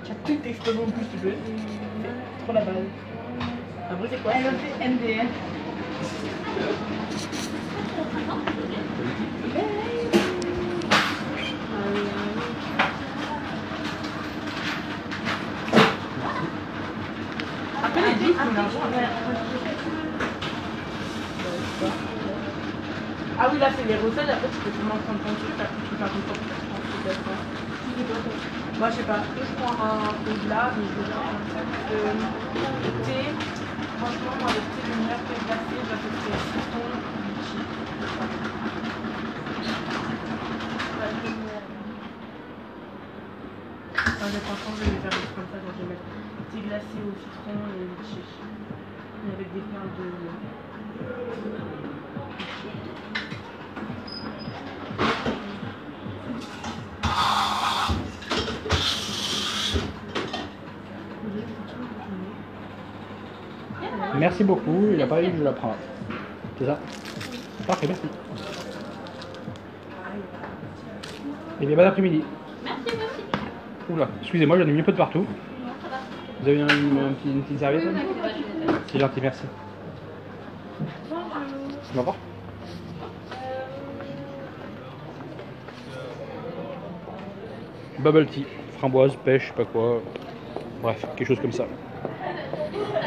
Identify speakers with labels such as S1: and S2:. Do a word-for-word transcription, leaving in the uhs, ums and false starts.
S1: Tu as tout exposé en plus, tu veux. C'est trop la base. Après, c'est quoi?
S2: Elle a fait M D F.
S1: Après, les disques, on a ah oui, là, c'est les recettes. Après, tu peux sûrement prendre ton truc. Après, tu peux faire ton truc. Je pense peut-être. Moi, je sais pas. Je prends un peu de là, mais je vais faire un sac de thé. Franchement, moi, le thé, le meilleur thé glacé, je vais faire citron, litchi. Enfin, franchement, je vais faire des trucs comme ça. Donc, je vais mettre thé glacé au citron et litchi. Et avec des perles de.
S3: Merci beaucoup, il a pas dit que je la prends. C'est ça? Parfait, merci. Et bien bon après-midi.
S2: Merci, merci.
S3: Oula, excusez-moi, j'en ai mis un peu de partout.
S2: Non, ça va.
S3: Vous avez une, une, une, petite, une petite serviette?
S2: Oui, oui, oui, oui.
S3: C'est gentil, merci. Au revoir. Bubble tea, framboise, pêche, je sais pas quoi. Bref, quelque chose comme ça.